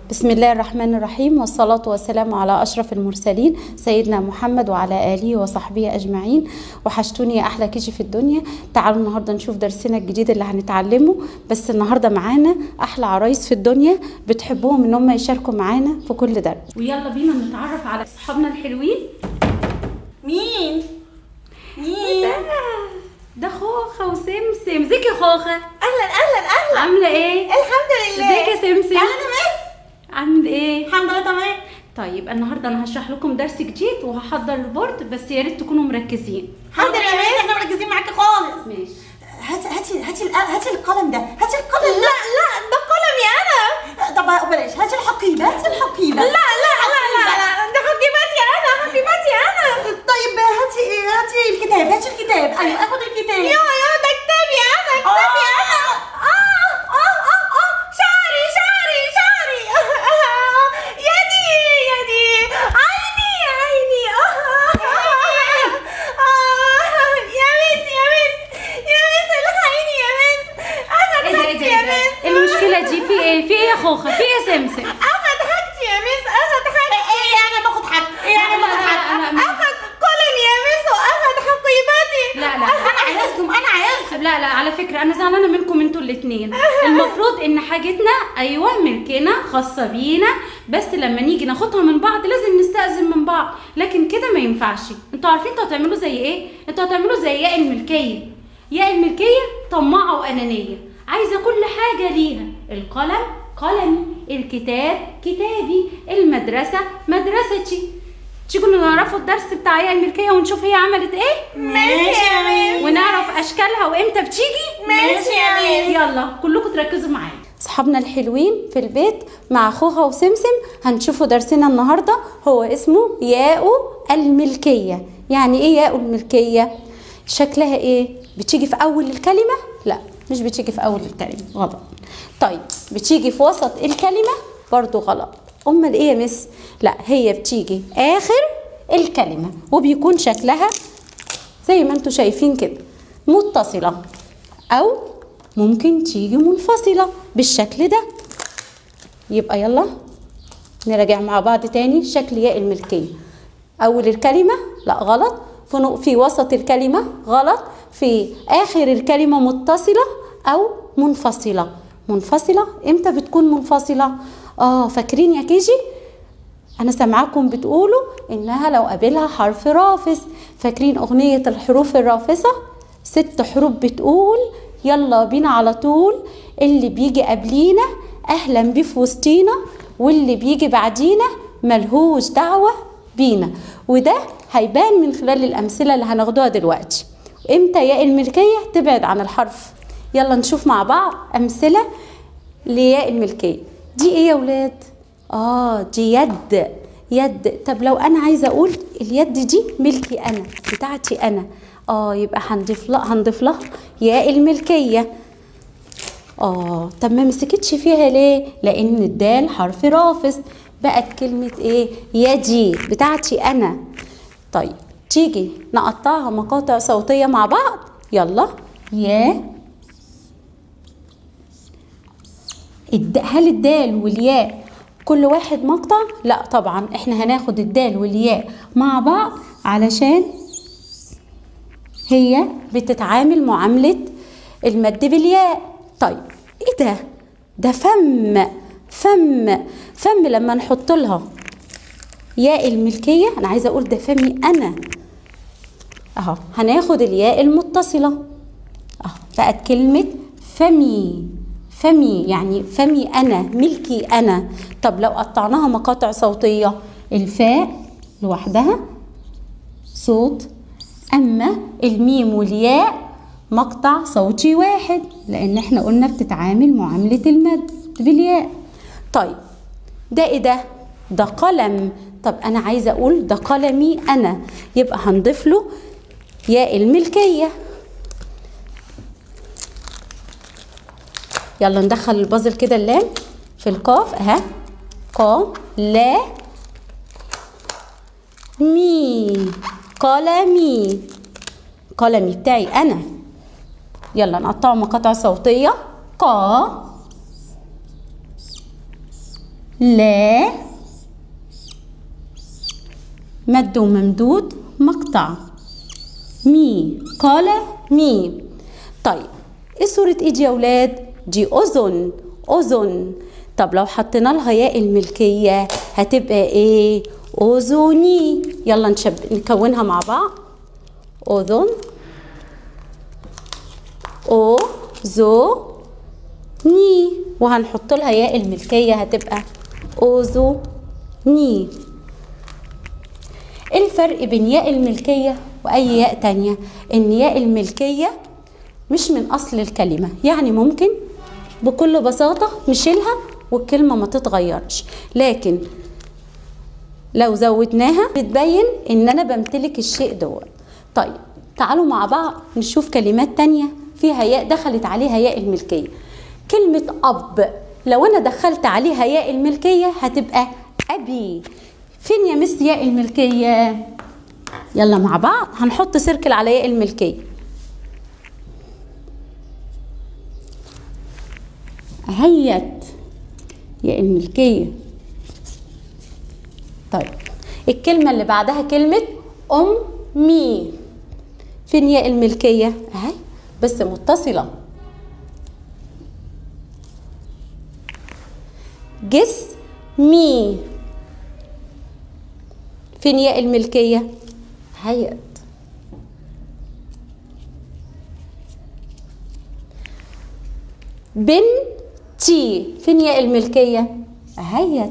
بسم الله الرحمن الرحيم، والصلاة والسلام على أشرف المرسلين سيدنا محمد وعلى آله وصحبه أجمعين. وحشتوني يا أحلى كيجي في الدنيا. تعالوا النهاردة نشوف درسنا الجديد اللي هنتعلمه. بس النهاردة معانا أحلى عرايس في الدنيا بتحبوهم إن هم يشاركوا معانا في كل درس. ويلا بينا نتعرف على أصحابنا الحلوين. مين؟ ده خوخة وسمسم. ازيك يا خوخة؟ اهلا اهلا اهلا. عاملة ايه؟ الحمد لله. ازيك يا سمسم؟ اهلا مس. عامل ايه؟ الحمد لله تمام. طيب النهارده انا هشرح لكم درس جديد وهحضر البورد، بس يا ريت تكونوا مركزين. حاضر يا مس، احنا مركزين معاكي خالص. ماشي. هاتي القلم ده، هاتي القلم. لا ده قلمي انا. طب بلاش، هاتي الحقيبه، هاتي الحقيبه. لا ده حقيبتي انا. طيب هاتي الكتاب، هاتي الكتاب. ايوه اخد الكتاب. يا ده كتابي انا. شعري يدي عيني يا مس الحقيني يا مس. اخد حاجتي يا مس. المشكلة دي في ايه؟ في ايه يا خوخة؟ في ايه يا سمسم؟ اخد حاجتي يا مس. ايه انا باخد حاجتي؟ اخد قلمي يا مس واخد حقيبتي. لا انا عايزهم. لا على فكرة أنا زعلانة منكم انتوا الاتنين. المفروض إن حاجتنا أيوة ملكنا خاصة بينا، بس لما نيجي ناخدها من بعض لازم نستأذن من بعض، لكن كده ما ينفعش. انتوا عارفين انتوا هتعملوا زي ايه؟ انتوا هتعملوا زي ياء الملكية. ياء الملكية طماعة وأنانية، عايزة كل حاجة ليها. القلم قلمي، الكتاب كتابي، المدرسة مدرستي. تيجوا نعرفوا الدرس بتاع ياء الملكية ونشوف هي عملت ايه؟ ماشي يا مس. ونعرف اشكالها وامتى بتيجي. ماشي يا مس. يلا كلكم تركزوا معايا. اصحابنا الحلوين في البيت مع خوخة وسمسم هنشوفوا درسنا النهارده، هو اسمه ياء الملكية. يعني ايه ياء الملكية؟ شكلها ايه؟ بتيجي في اول الكلمة؟ لا مش بتيجي في اول الكلمة، غلط. طيب بتيجي في وسط الكلمة؟ برضو غلط. امال ايه يا مس؟ لا هي بتيجي اخر الكلمة، وبيكون شكلها زي ما انتوا شايفين كده، متصلة او ممكن تيجي منفصلة بالشكل ده. يبقى يلا نراجع مع بعض تاني شكل ياء الملكية. اول الكلمة لا غلط، في وسط الكلمة غلط، في اخر الكلمة متصلة او منفصلة. منفصلة امتى بتكون منفصلة؟ فاكرين يا كيجي؟ انا سامعاكم بتقولوا انها لو قابلها حرف رافس. فاكرين اغنية الحروف الرافصة؟ 6 حروف بتقول يلا بينا على طول، اللي بيجي قبلينا اهلا بيه في وسطينا، واللي بيجي بعدينا ملهوش دعوة بينا. وده هيبان من خلال الامثلة اللي هناخدوها دلوقتي. امتى ياء الملكية تبعد عن الحرف؟ يلا نشوف مع بعض امثلة لياء الملكية. دي ايه يا ولاد؟ دي يد. طب لو انا عايزه اقول اليد دي ملكي انا، بتاعتي انا، يبقى هنضيف لها ياء الملكيه. طب ما مسكتش فيها ليه؟ لان الدال حرف رافس، بقت كلمه ايه؟ يدي، بتاعتي انا. طيب تيجي نقطعها مقاطع صوتيه مع بعض. يلا هل الدال والياء كل واحد مقطع؟ لا طبعا، احنا هناخد الدال والياء مع بعض علشان هي بتتعامل معاملة المد بالياء. طيب ايه ده فم لما نحط لها ياء الملكية، انا عايزة اقول ده فمي انا، هناخد الياء المتصلة، بقت كلمة فمي، يعني فمي أنا، ملكي أنا. طب لو قطعناها مقاطع صوتية، الفاء لوحدها صوت، أما الميم والياء مقطع صوتي واحد، لأن احنا قلنا بتتعامل معاملة المد بالياء. طيب ده ايه ده قلم. طب أنا عايزة أقول ده قلمي أنا، يبقى هنضيف له ياء الملكية. يلا ندخل البازل كده، اللام في القاف لا مي، قلمي بتاعي انا. يلا نقطعه مقاطع صوتيه. لا مد وممدود مقطع. مي قال مي. طيب ايه صورة ايه دي يا ولاد؟ دي اذن. اذن. طب لو حطينا لها ياء الملكية هتبقى ايه؟ اذني. يلا نكونها مع بعض. اذن او زو ني، وهنحط لها ياء الملكية هتبقى اذني. ايه الفرق بين ياء الملكية واي ياء تانية؟ ان ياء الملكية مش من اصل الكلمة، يعني ممكن بكل بساطة نشيلها والكلمة ما تتغيرش، لكن لو زودناها بتبين ان انا بمتلك الشيء دوت. طيب تعالوا مع بعض نشوف كلمات تانية فيها ياء دخلت عليها ياء الملكية. كلمة اب لو انا دخلت عليها ياء الملكية هتبقى ابي. فين يا مس ياء الملكية؟ يلا مع بعض هنحط سيركل على ياء الملكية. هيت ياء الملكية. طيب الكلمة اللي بعدها كلمة أمي. فين ياء الملكية؟ اهي بس متصلة. جسمي. فين ياء الملكية؟ هيت. بنتي. فين ياء الملكية؟ هيت.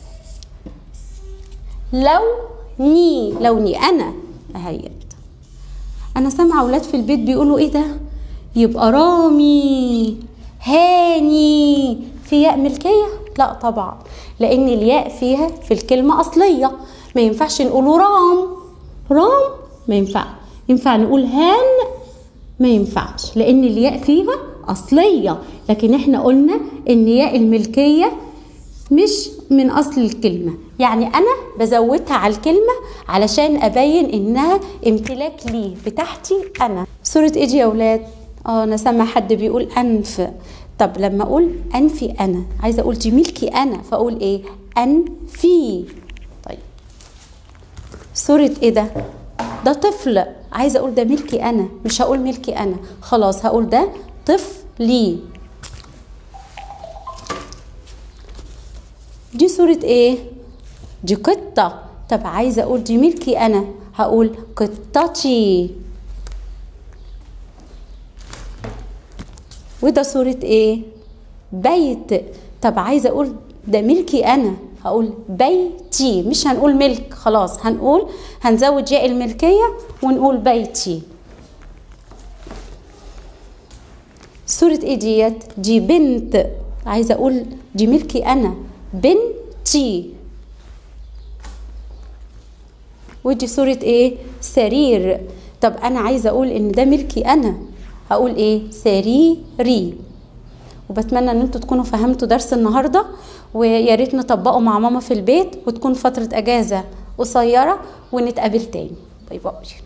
لوني. لوني أنا. هيت. أنا سامعة أولاد في البيت بيقولوا إيه ده؟ يبقى رامي هاني في ياء ملكية؟ لا طبعا، لأن الياء فيها في الكلمة أصلية، ما ينفعش نقوله رام. رام ما ينفع. ينفع نقول هان؟ ما ينفعش، لأن الياء فيها أصلية، لكن احنا قلنا إن ياء الملكية مش من أصل الكلمة، يعني أنا بزودها على الكلمة علشان أبين إنها امتلاك لي بتاعتي أنا. صورة إيه دي يا ولاد؟ أنا سامع حد بيقول أنف. طب لما أقول أنفي أنا عايزة أقول دي ملكي أنا، فأقول إيه؟ أنفي. طيب صورة إيه ده؟ ده طفل، عايزة أقول ده ملكي أنا، مش هقول ملكي أنا، خلاص هقول ده طفلي. دي صورة ايه؟ دي قطة. طب عايزة اقول دي ملكي انا، هقول قطتي. وده صورة ايه؟ بيت. طب عايزة اقول ده ملكي انا، هقول بيتي، مش هنقول ملك، خلاص هنزود ياء الملكية ونقول بيتي. صورة ايه ديت؟ دي بنت، عايزة اقول دي ملكي انا، بنتي. ودي صورة ايه؟ سرير. طب انا عايزة اقول ان ده ملكي انا، هقول ايه؟ سريري. وبتمنى ان انتوا تكونوا فهمتوا درس النهاردة، ويا ريت نطبقه مع ماما في البيت، وتكون فترة اجازة قصيرة ونتقابل تاني. باي باي.